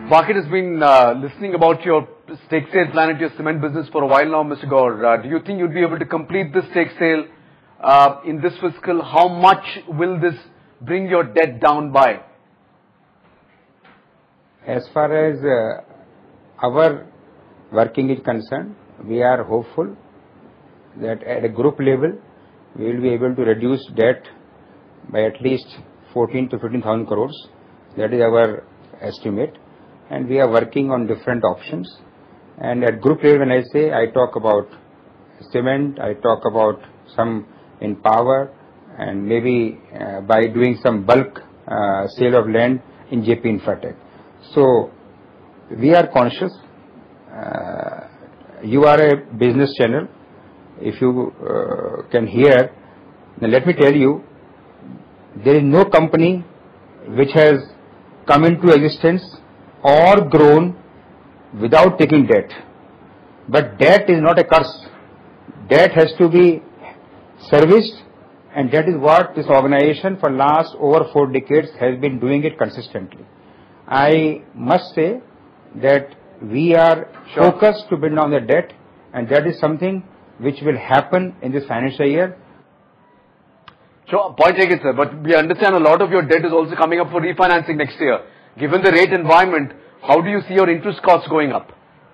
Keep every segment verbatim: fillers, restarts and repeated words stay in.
Market has been uh, listening about your stake sale plan at your cement business for a while now, Mister Gaur. Uh, do you think you'd be able to complete this stake sale uh, in this fiscal? How much will this bring your debt down by? As far as uh, our working is concerned, we are hopeful that at a group level, we will be able to reduce debt by at least fourteen to fifteen thousand crores. That is our estimate. And we are working on different options. And at group level, when I say, I talk about cement, I talk about some in power, and maybe uh, by doing some bulk uh, sale of land in J P Infratech. So we are conscious. Uh, you are a business channel. If you uh, can hear, then let me tell you, there is no company which has come into existence or grown without taking debt. But debt is not a curse. Debt has to be serviced, and that is what this organization for last over four decades has been doing it consistently. I must say that we are sure. focused to bring down the debt, and that is something which will happen in this financial year. Sure, point taken, sir. But we understand a lot of your debt is also coming up for refinancing next year. Given the rate environment, how do you see your interest costs going up?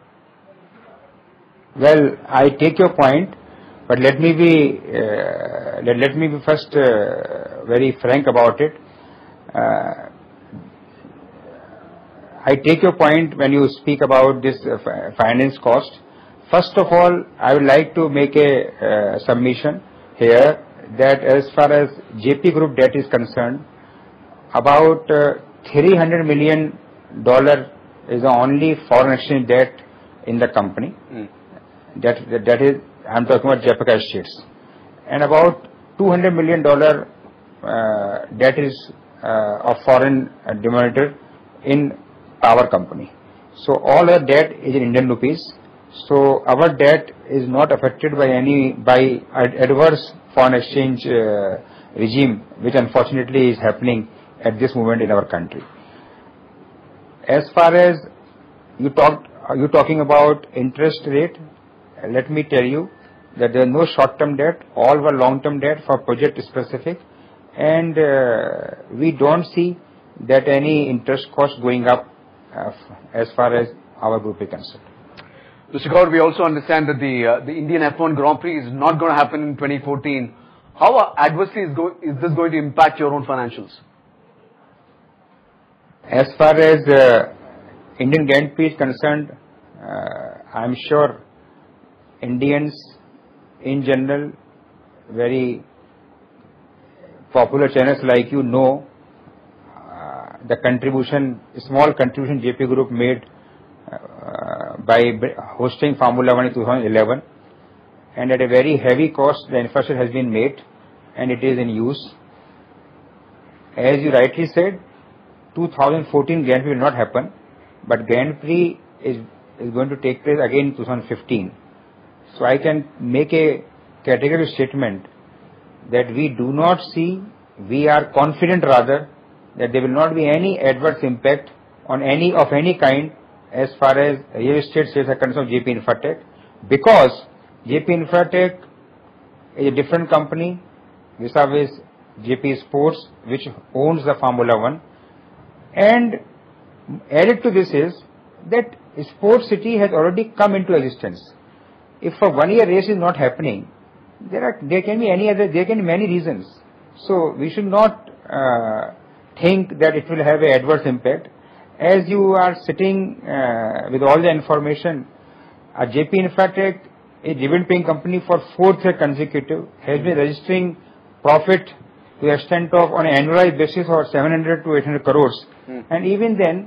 Well, I take your point, but let me be uh, let, let me be first uh, very frank about it. Uh, I take your point when you speak about this uh, finance cost. First of all, I would like to make a uh, submission here that as far as J P Group debt is concerned, about uh, three hundred million dollars is the only foreign exchange debt in the company. Mm. That, that, that is, I am talking about Jaiprakash Estates. And about two hundred million dollars uh, debt is uh, of foreign uh, denominator in our company. So all our debt is in Indian rupees. So our debt is not affected by any by adverse foreign exchange uh, regime, which unfortunately is happening at this moment in our country. As far as you talked, you talking about interest rate, let me tell you that there is no short-term debt. All were long-term debt for project specific, and uh, we don't see that any interest cost going up uh, as far as our group is concerned. Mister Gaur, we also understand that the uh, the Indian F one Grand Prix is not going to happen in twenty fourteen. How adversely is, go is this going to impact your own financials? As far as uh, Indian Grand Prix is concerned, uh, I am sure Indians in general, very popular channels like you know, uh, the contribution, small contribution J P Group made uh, by hosting Formula One in two thousand eleven, and at a very heavy cost the infrastructure has been made and it is in use. As you rightly said, two thousand fourteen Grand Prix will not happen, but Grand Prix is, is going to take place again in two thousand fifteen. So I can make a categorical statement that we do not see, we are confident rather, that there will not be any adverse impact on any of any kind as far as real estate sales are concerned of J P Infratech, because J P Infratech is a different company vis-a-vis J P Sports, which owns the Formula One. And added to this is that Sports City has already come into existence. If a one-year race is not happening, there are there can be any other there can be many reasons. So we should not uh, think that it will have an adverse impact. As you are sitting uh, with all the information, uh, J P Infratech, a dividend-paying company for fourth year consecutive, has been registering profit to the extent of on an annualized basis of seven hundred to eight hundred crores. Mm. And even then,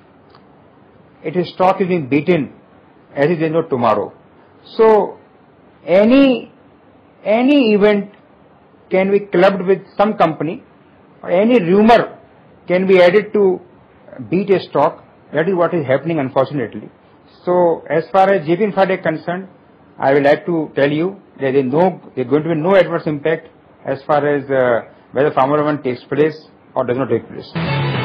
its stock is being beaten as if there is no tomorrow. So, any any event can be clubbed with some company, or any rumor can be added to beat a stock. That is what is happening, unfortunately. So, as far as J P Infratech is concerned, I would like to tell you that there is no there is going to be no adverse impact as far as uh, whether Formula One takes place or does not take place.